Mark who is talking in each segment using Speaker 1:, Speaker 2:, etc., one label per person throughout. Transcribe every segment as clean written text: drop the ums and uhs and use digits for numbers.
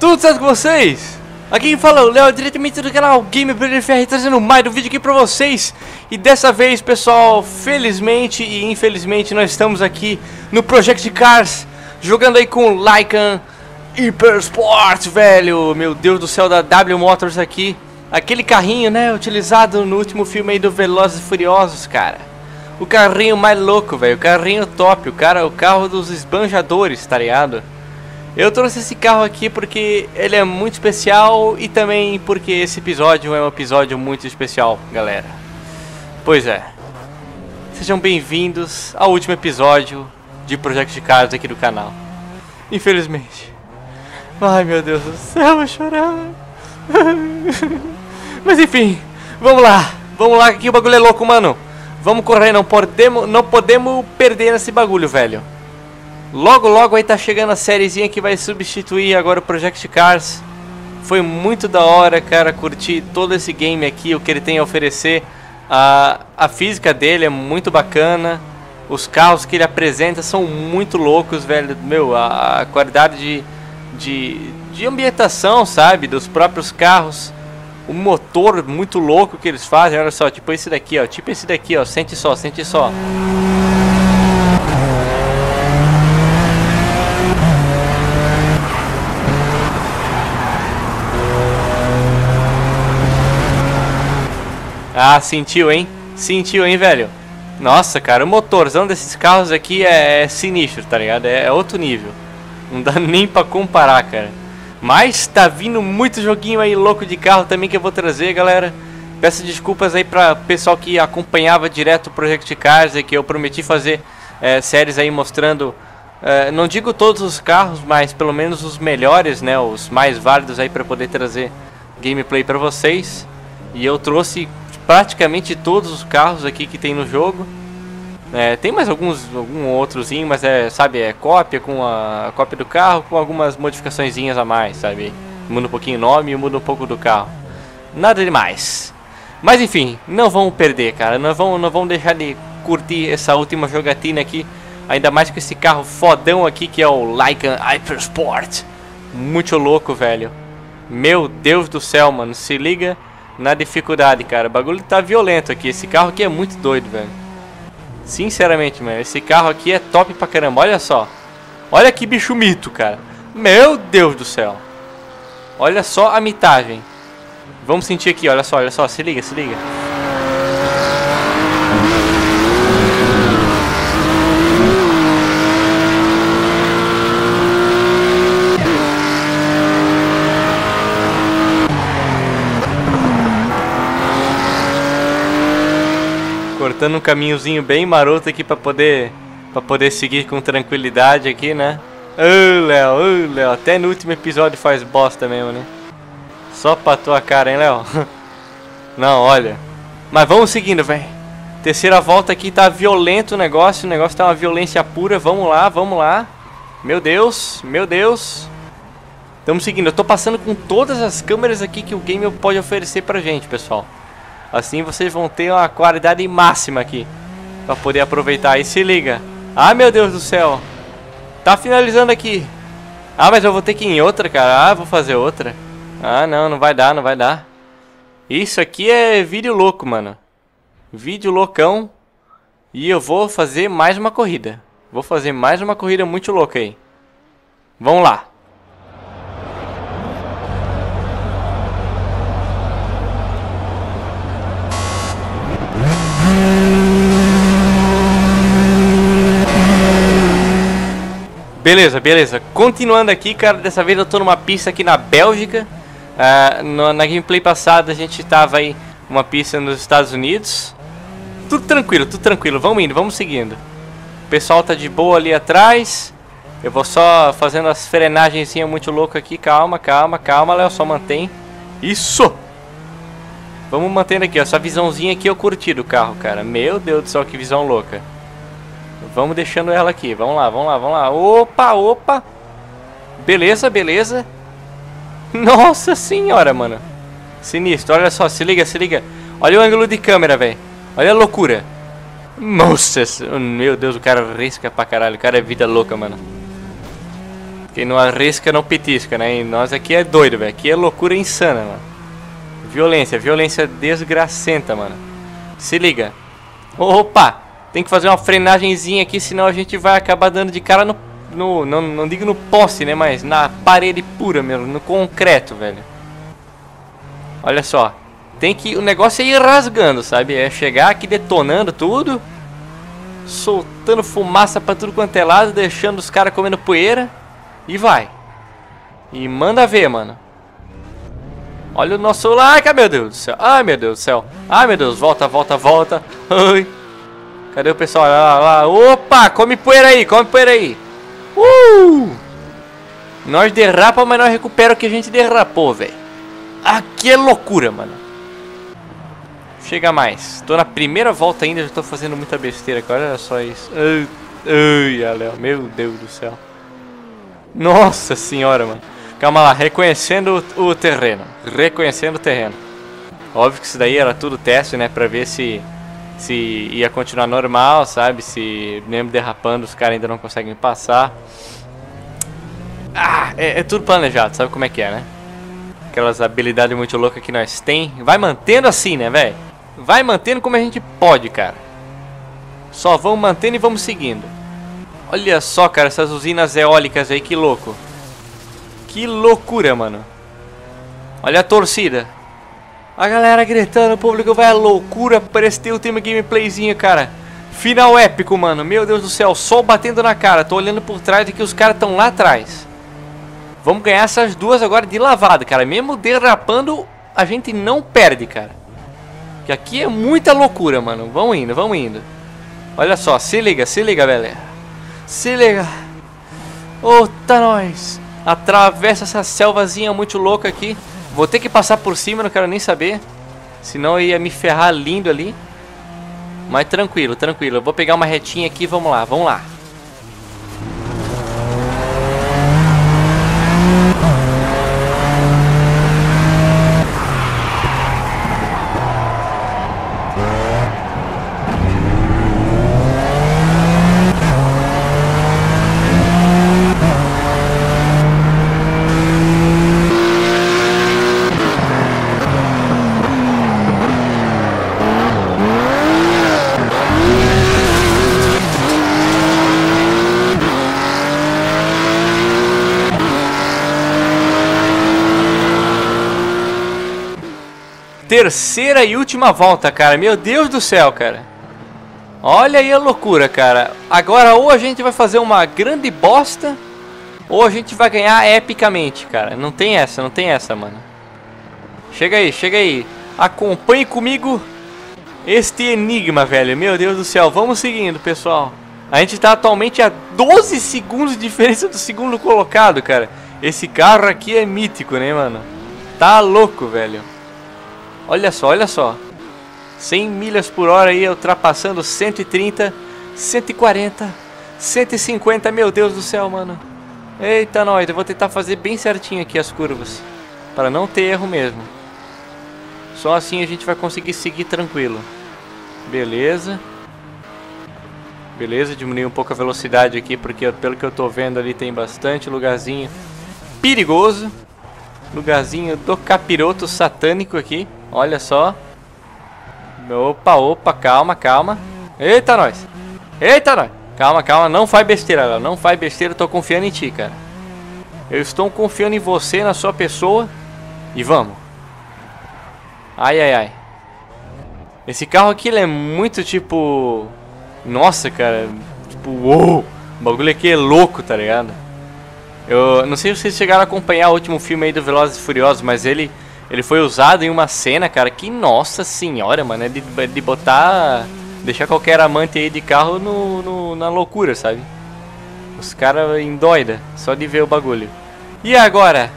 Speaker 1: Tudo certo com vocês? Aqui quem fala é o Léo, diretamente do canal Gameplayer FR, trazendo mais um vídeo aqui pra vocês. E dessa vez, pessoal, felizmente e infelizmente, nós estamos aqui no Project Cars, jogando aí com o Lykan Hypersport, velho. Meu Deus do céu, da W Motors aqui. Aquele carrinho, né, utilizado no último filme aí do Velozes e Furiosos, cara. O carrinho mais louco, velho, o carrinho top, o carro dos esbanjadores, tá ligado? Eu trouxe esse carro aqui porque ele é muito especial e também porque esse episódio é um episódio muito especial, galera. Pois é. Sejam bem-vindos ao último episódio de Project Cars aqui do canal. Infelizmente. Ai, meu Deus do céu, eu vou chorar. Mas enfim, vamos lá. Vamos lá, que o bagulho é louco, mano. Vamos correr, não podemos perder nesse bagulho, velho. Logo, logo aí tá chegando a sériezinha que vai substituir agora o Project Cars. Foi muito da hora, cara, curtir todo esse game aqui, o que ele tem a oferecer. A física dele é muito bacana. Os carros que ele apresenta são muito loucos, velho. Meu, a qualidade de ambientação, sabe, dos próprios carros. O motor muito louco que eles fazem, olha só, tipo esse daqui, ó, sente só, sente só. Ah, sentiu, hein? Sentiu, hein, velho? Nossa, cara, o motorzão desses carros aqui é sinistro, tá ligado? É outro nível. Não dá nem pra comparar, cara. Mas tá vindo muito joguinho aí louco de carro também que eu vou trazer, galera. Peço desculpas aí pra pessoal que acompanhava direto o Project Cars, que eu prometi fazer séries aí mostrando, não digo todos os carros, mas pelo menos os melhores, né? Os mais válidos aí pra poder trazer gameplay pra vocês. E eu trouxe praticamente todos os carros aqui que tem no jogo. Tem mais algum outrozinho, mas sabe, é cópia com a cópia do carro com algumas modificaçõezinhas a mais, sabe? Muda um pouquinho o nome e muda um pouco do carro. Nada demais. Mas enfim, não vamos perder, cara. Não vamos deixar de curtir essa última jogatina aqui. Ainda mais com esse carro fodão aqui que é o Lykan Hypersport. Muito louco, velho. Meu Deus do céu, mano. Se liga na dificuldade, cara. O bagulho tá violento aqui. Esse carro aqui é muito doido, velho. Sinceramente, mano, esse carro aqui é top pra caramba. Olha só. Olha que bicho mito, cara. Meu Deus do céu. Olha só a mitagem. Vamos sentir aqui, olha só. Se liga, se liga. Cortando um caminhozinho bem maroto aqui pra poder seguir com tranquilidade aqui, né? Ô, Léo, até no último episódio faz bosta mesmo, né? Só pra tua cara, hein, Léo? Não, olha. Mas vamos seguindo, velho. Terceira volta aqui, tá violento o negócio tá uma violência pura. Vamos lá. Meu Deus. Estamos seguindo, eu tô passando com todas as câmeras aqui que o game pode oferecer pra gente, pessoal. Assim vocês vão ter uma qualidade máxima aqui pra poder aproveitar. E se liga. Ah, meu Deus do céu. Tá finalizando aqui. Ah, mas eu vou ter que ir em outra, cara. Ah, vou fazer outra. Ah, não vai dar. Isso aqui é vídeo louco, mano. Vídeo loucão. E eu vou fazer mais uma corrida. Vou fazer mais uma corrida muito louca aí. Vamos lá. Beleza. Continuando aqui, cara. Dessa vez eu tô numa pista aqui na Bélgica. Na gameplay passada a gente tava aí uma pista nos Estados Unidos. Tudo tranquilo. Vamos indo, vamos seguindo. O pessoal tá de boa ali atrás. Eu vou só fazendo as frenagenzinhas muito loucas aqui. Calma, Léo. Só mantém. Isso! Vamos mantendo aqui, ó. Essa visãozinha aqui eu curti do carro, cara. Meu Deus do céu, que visão louca. Vamos deixando ela aqui. Vamos lá. Opa. Beleza. Nossa senhora, mano. Sinistro, olha só, se liga. Olha o ângulo de câmera, velho. Olha a loucura. Nossa, meu Deus, o cara risca pra caralho. O cara é vida louca, mano. Quem não arrisca não petisca, né? E nós aqui é doido, velho. Aqui é loucura insana, mano. Violência, violência desgracenta, mano. Se liga. Opa! Tem que fazer uma frenagenzinha aqui, senão a gente vai acabar dando de cara não digo no poste, né? Mas na parede pura mesmo, no concreto, velho. Olha só. O negócio é ir rasgando, sabe? É chegar aqui detonando tudo. Soltando fumaça pra tudo quanto é lado, deixando os caras comendo poeira. E vai. E manda ver, mano. Olha o nosso like, meu Deus do céu. Ai, meu Deus do céu. Ai, meu Deus, volta, volta, volta. Ai. Cadê o pessoal? Lá, lá. Opa, come poeira aí, come poeira aí. Nós derrapa, mas nós recupera o que a gente derrapou, velho. Aqui é loucura, mano. Chega mais. Tô na primeira volta ainda, já tô fazendo muita besteira, cara. Olha só isso. Ai, Léo, meu Deus do céu. Nossa senhora, mano. Calma lá, reconhecendo o terreno. Reconhecendo o terreno. Óbvio que isso daí era tudo teste, né? Pra ver se ia continuar normal, sabe? Se mesmo derrapando os caras ainda não conseguem passar. Ah, é tudo planejado, sabe como é que é, né? Aquelas habilidades muito loucas que nós tem. Vai mantendo assim, né, velho? Vai mantendo como a gente pode, cara. Só vamos mantendo e vamos seguindo. Olha só, cara, essas usinas eólicas aí, que louco. Que loucura, mano. Olha a torcida. A galera gritando, o público vai à loucura. Parece ter o último gameplayzinho, cara. Final épico, mano. Meu Deus do céu, sol batendo na cara. Tô olhando por trás de que os caras estão lá atrás. Vamos ganhar essas duas agora de lavada, cara. Mesmo derrapando, a gente não perde, cara. Que aqui é muita loucura, mano. Vamos indo, vamos indo. Olha só, se liga, galera. Se liga. Tá nós. Atravessa essa selvazinha muito louca aqui. Vou ter que passar por cima, não quero nem saber. Senão eu ia me ferrar lindo ali. Mas tranquilo, tranquilo. Eu vou pegar uma retinha aqui, vamos lá, vamos lá. Terceira e última volta, cara. Meu Deus do céu, cara. Olha aí a loucura, cara. Agora ou a gente vai fazer uma grande bosta, ou a gente vai ganhar epicamente, cara. Não tem essa, mano. Chega aí, chega aí. Acompanhe comigo este enigma, velho. Meu Deus do céu. Vamos seguindo, pessoal. A gente tá atualmente a 12 segundos de diferença do segundo colocado, cara. Esse carro aqui é mítico, né, mano? Tá louco, velho. Olha só, olha só. 100 milhas por hora aí, ultrapassando 130, 140, 150. Meu Deus do céu, mano. Eita, nós. Eu vou tentar fazer bem certinho aqui as curvas, para não ter erro mesmo. Só assim a gente vai conseguir seguir tranquilo. Beleza. Beleza, diminuir um pouco a velocidade aqui, porque pelo que eu tô vendo ali tem bastante lugarzinho perigoso. Lugarzinho do capiroto satânico aqui. Olha só. Opa, opa, calma, calma. Eita, nós. Eita, nós. Calma, calma, não faz besteira, Léo. Não faz besteira, eu tô confiando em ti, cara. Eu estou confiando em você, na sua pessoa. E vamos. Ai, ai, ai. Esse carro aqui, ele é muito tipo... Nossa, cara. Tipo, uou. O bagulho aqui é louco, tá ligado? Eu não sei se vocês chegaram a acompanhar o último filme aí do Velozes e Furiosos, mas ele foi usado em uma cena, cara, que, nossa senhora, mano, é de botar... Deixar qualquer amante aí de carro na loucura, sabe? Os caras endoida, só de ver o bagulho. E agora?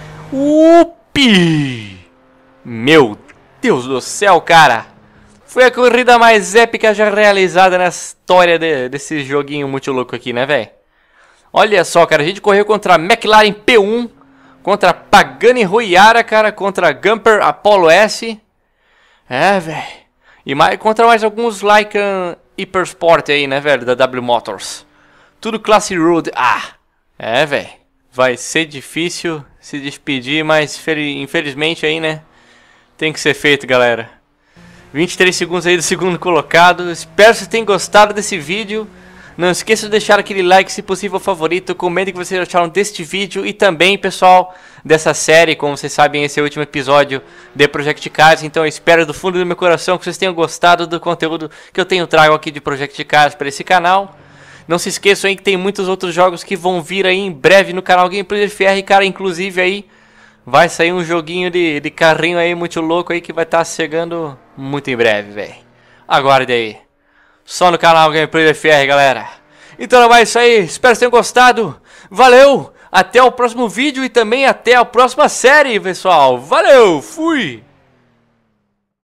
Speaker 1: Upi! Meu Deus do céu, cara! Foi a corrida mais épica já realizada na história desse joguinho muito louco aqui, né, velho? Olha só, cara, a gente correu contra a McLaren P1, contra Pagani Huayra, cara, contra Gumper Apollo S. É, velho. E contra mais alguns Lycan Hypersport aí, né, velho, da W Motors. Tudo classe Road A. É, velho. Vai ser difícil se despedir, mas infelizmente aí, né? Tem que ser feito, galera. 23 segundos aí do segundo colocado. Espero que vocês tenham gostado desse vídeo. Não esqueça de deixar aquele like, se possível, favorito. Comentem o que vocês acharam deste vídeo. E também, pessoal, dessa série. Como vocês sabem, esse é o último episódio de Project Cars. Então eu espero do fundo do meu coração que vocês tenham gostado do conteúdo que eu tenho trago aqui de Project Cars para esse canal. Não se esqueçam aí que tem muitos outros jogos que vão vir aí em breve no canal Gameplay FR, cara. Inclusive aí vai sair um joguinho de carrinho aí muito louco aí que vai estar chegando muito em breve, velho. Aguarde aí. Só no canal Gameplay FR, galera. Então é isso aí. Espero que tenham gostado. Valeu. Até o próximo vídeo e também até a próxima série, pessoal. Valeu. Fui.